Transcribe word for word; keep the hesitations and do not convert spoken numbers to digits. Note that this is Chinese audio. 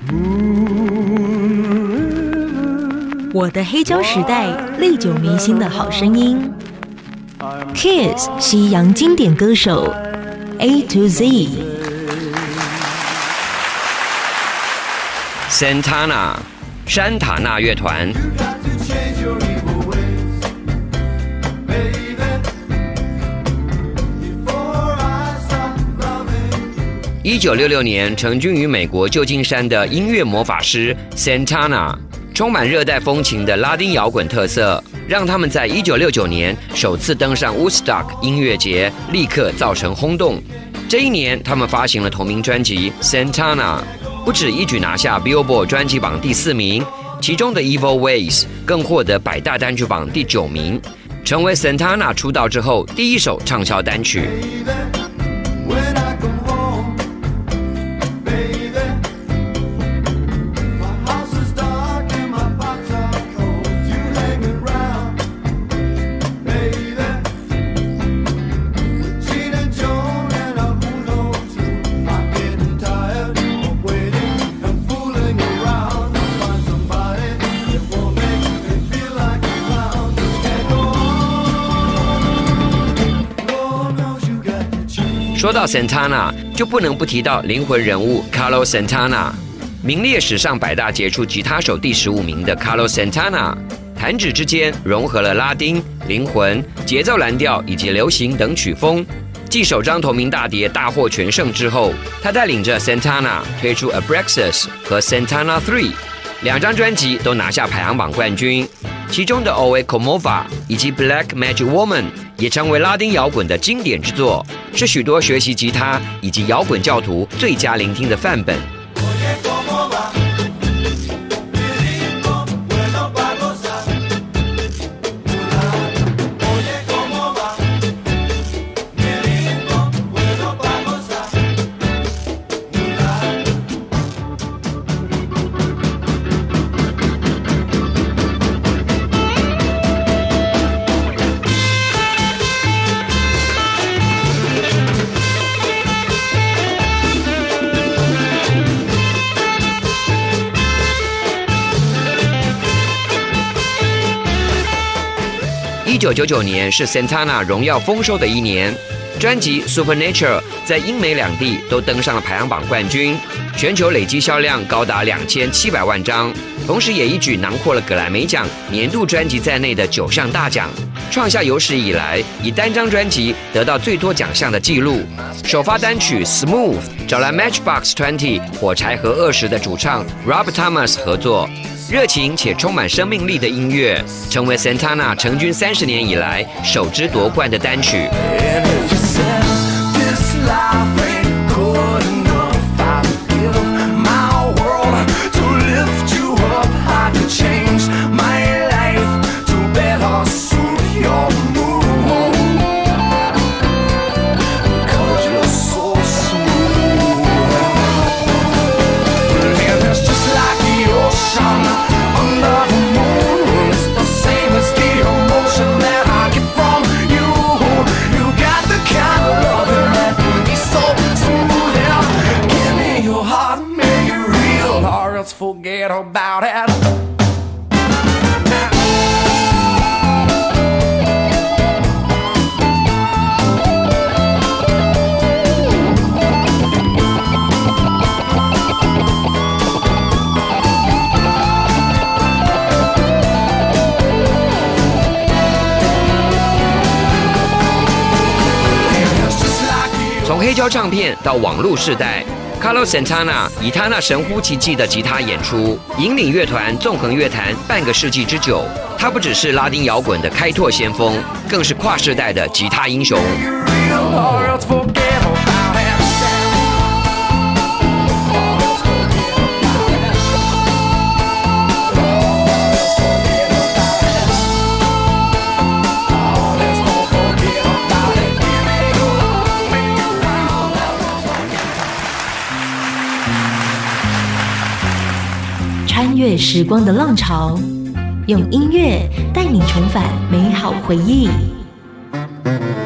我的黑胶时代，历久弥新的好声音。Kiss 西洋经典歌手 A to Z。 Santana 山塔纳乐团。一九六六年成军于美国旧金山的音乐魔法师 Santana， 充满热带风情的拉丁摇滚特色，让他们在一九六九年首次登上 Woodstock 音乐节，立刻造成轰动。这一年，他们发行了同名专辑 Santana， 不止一举拿下 Billboard 专辑榜第四名，其中的 Evil Ways 更获得百大单曲榜第九名，成为 Santana 出道之后第一首畅销单曲。说到 Santana， 就不能不提到灵魂人物 Carlos Santana， 名列史上百大杰出吉他手第十五名的 Carlos Santana， 弹指之间融合了拉丁、灵魂、节奏蓝调以及流行等曲风。继首张同名大碟大获全胜之后，他带领着 Santana 推出 Abraxas 和 Santana 三，两张专辑都拿下排行榜冠军。其中的 Oe Como Va 以及 Black Magic Woman 也成为拉丁摇滚的经典之作，是许多学习吉他以及摇滚教徒最佳聆听的范本。一九九九年是 Santana 荣耀丰收的一年，专辑 Supernatural 在英美两地都登上了排行榜冠军，全球累计销量高达两千七百万张，同时也一举囊括了葛莱美奖年度专辑在内的九项大奖，创下有史以来以单张专辑得到最多奖项的纪录。首发单曲 Smooth 找来 Matchbox 二十火柴盒二十的主唱 Rob Thomas 合作，热情且充满生命力的音乐，成为 Santana 成军三十年以来首支夺冠的单曲。 Forget about it. 从黑胶唱片到网络世代，Carlos Santana 以他那神乎其技的吉他演出，引领乐团纵横乐坛半个世纪之久。他不只是拉丁摇滚的开拓先锋，更是跨世代的吉他英雄。 穿越时光的浪潮，用音乐带你重返美好回忆。